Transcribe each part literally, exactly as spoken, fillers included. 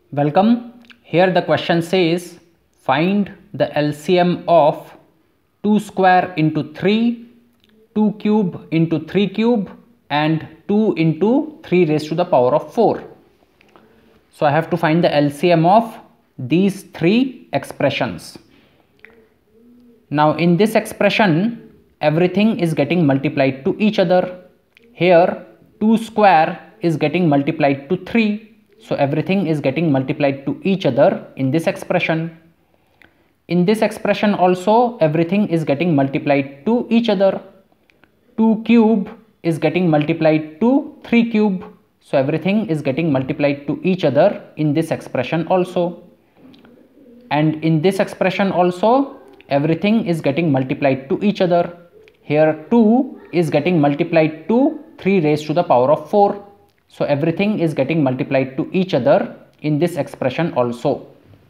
Welcome. Here the question says find the L C M of two square into three, two cube into three cube and two into three raised to the power of four. So I have to find the L C M of these three expressions. Now in this expression everything is getting multiplied to each other. Here two square is getting multiplied to three. So everything is getting multiplied to each other in this expression. In this expression also everything is getting multiplied to each other. two cube is getting multiplied to three cube. So everything is getting multiplied to each other in this expression also. And in this expression also everything is getting multiplied to each other. Here two is getting multiplied to three raised to the power of four. So everything is getting multiplied to each other in this expression also.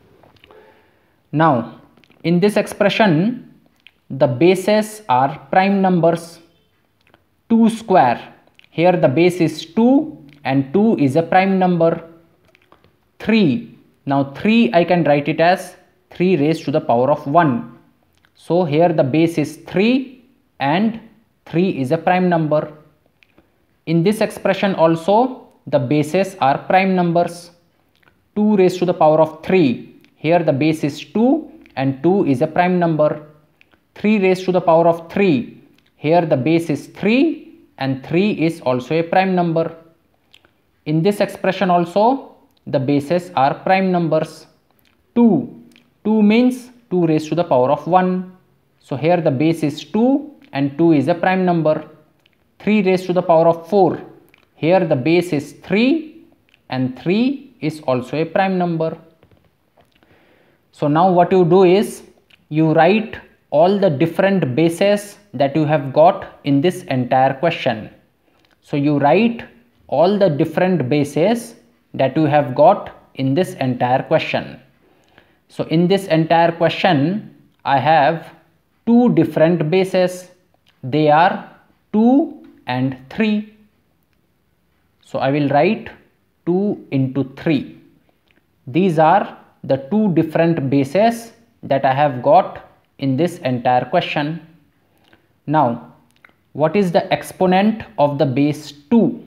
Now in this expression the bases are prime numbers. two square, here the base is two and two is a prime number. three, now three I can write it as three raised to the power of one. So here the base is three and three is a prime number. In this expression also the bases are prime numbers. two raised to the power of three, here the base is two and two is a prime number. three raised to the power of three, here the base is three and three is also a prime number. In this expression also the bases are prime numbers. two, two means two raised to the power of one. So here the base is two and two is a prime number. three raised to the power of four, here the base is three and three is also a prime number. So now what you do is you write all the different bases that you have got in this entire question. So you write all the different bases that you have got in this entire question. So in this entire question I have two different bases. They are two and three. So I will write two into three. These are the two different bases that I have got in this entire question. Now what is the exponent of the base two?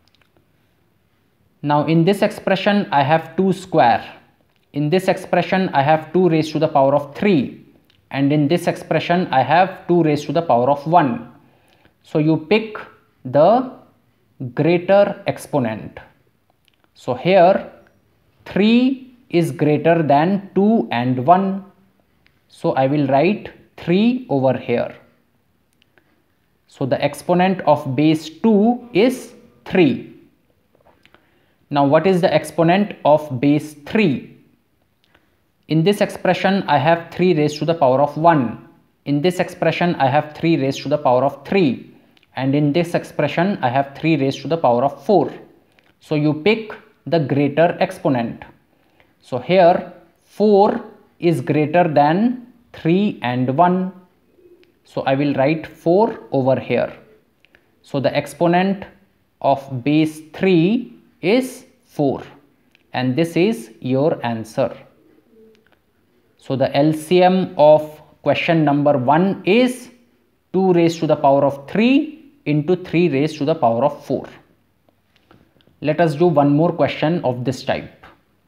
Now in this expression I have two square. In this expression I have two raised to the power of three. And in this expression I have two raised to the power of one. So you pick the greater exponent. So here three is greater than two and one. So I will write three over here. So the exponent of base two is three. Now what is the exponent of base three? In this expression I have three raised to the power of one. In this expression I have three raised to the power of three. And in this expression I have three raised to the power of four. So you pick the greater exponent. So here four is greater than three and one. So I will write four over here. So the exponent of base three is four. And this is your answer. So the L C M of question number one is two raised to the power of three into three raised to the power of four. Let us do one more question of this type.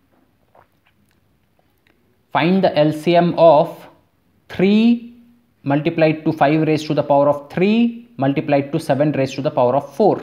Find the L C M of three multiplied to five raised to the power of three multiplied to seven raised to the power of four.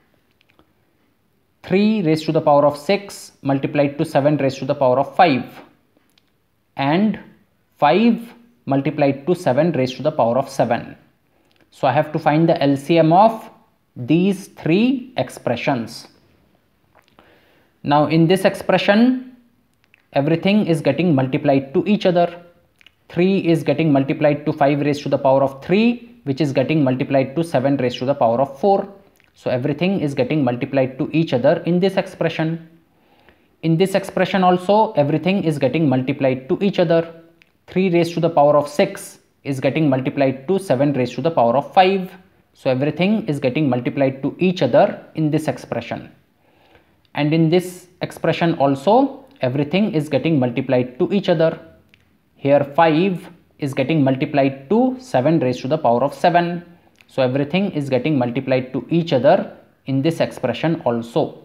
three raised to the power of six multiplied to seven raised to the power of five. And five multiplied to seven raised to the power of seven. So I have to find the L C M of these three expressions. Now in this expression everything is getting multiplied to each other. three is getting multiplied to five raised to the power of three, which is getting multiplied to seven raised to the power of four. So everything is getting multiplied to each other in this expression. In this expression also everything is getting multiplied to each other. three raised to the power of six is getting multiplied to seven raised to the power of five. So everything is getting multiplied to each other in this expression. And in this expression also everything is getting multiplied to each other. Here five is getting multiplied to seven raised to the power of seven. So everything is getting multiplied to each other in this expression also.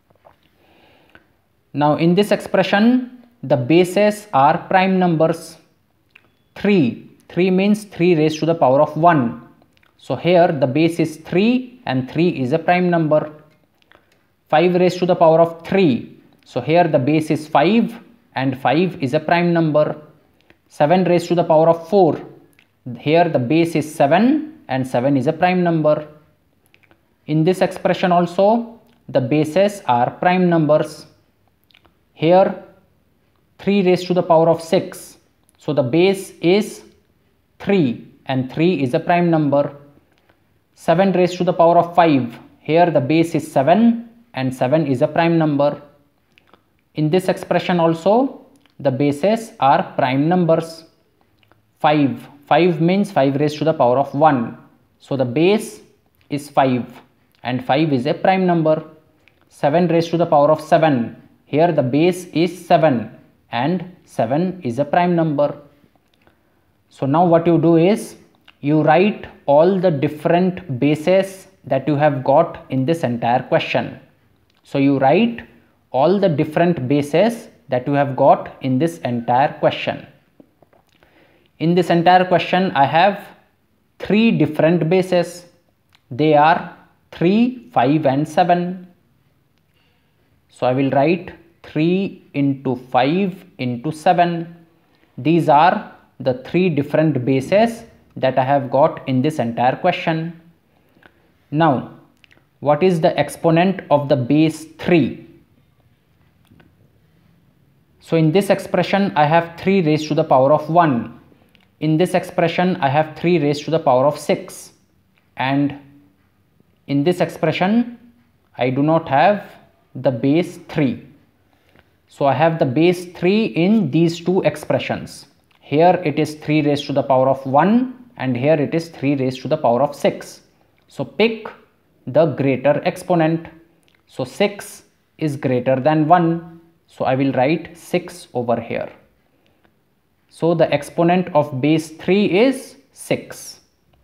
Now in this expression, the bases are prime numbers. three. three means three raised to the power of one. So here the base is three and three is a prime number. five raised to the power of three. So here the base is five and five is a prime number. seven raised to the power of four. Here the base is seven and seven is a prime number. In this expression also, the bases are prime numbers. Here three raised to the power of six. So the base is three and three is a prime number. seven raised to the power of five. Here the base is seven and seven is a prime number. In this expression also, the bases are prime numbers. five. five means five raised to the power of one. So the base is five and five is a prime number. seven raised to the power of seven. Here the base is seven and seven is a prime number. So now what you do is, you write all the different bases that you have got in this entire question. So you write all the different bases that you have got in this entire question. In this entire question, I have three different bases. They are three, five and seven. So I will write three into five into seven. These are the three different bases that I have got in this entire question. Now, what is the exponent of the base three? So in this expression, I have three raised to the power of one. In this expression, I have three raised to the power of six. And in this expression, I do not have the base three. So I have the base three in these two expressions. Here it is three raised to the power of one and here it is three raised to the power of six. So pick the greater exponent. So six is greater than one. So I will write six over here. So the exponent of base three is six.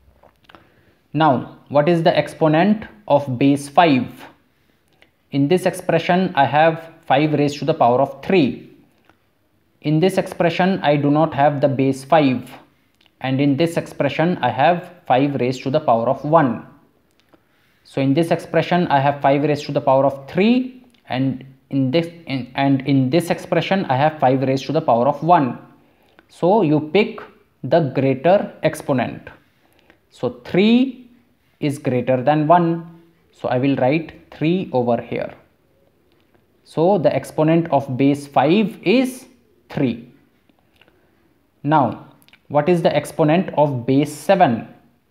Now what is the exponent of base five? In this expression, I have five raised to the power of three. In this expression, I do not have the base five. And in this expression, I have five raised to the power of one. So in this expression, I have five raised to the power of three. And in this, in, and in this expression, I have five raised to the power of one. So you pick the greater exponent. So three is greater than one. So I will write three over here. So the exponent of base five is three. Now, what is the exponent of base seven?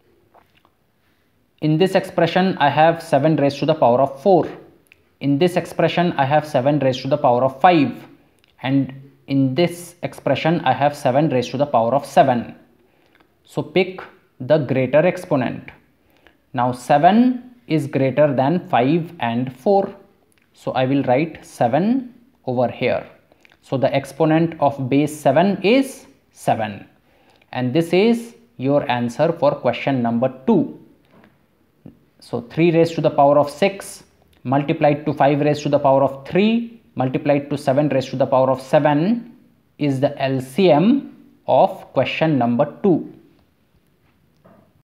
In this expression, I have seven raised to the power of four. In this expression, I have seven raised to the power of five. And in this expression, I have seven raised to the power of seven. So pick the greater exponent. Now seven is greater than five and four. So I will write seven over here. So the exponent of base seven is seven. And this is your answer for question number two. So three raised to the power of six multiplied to five raised to the power of three multiplied to seven raised to the power of seven is the L C M of question number two.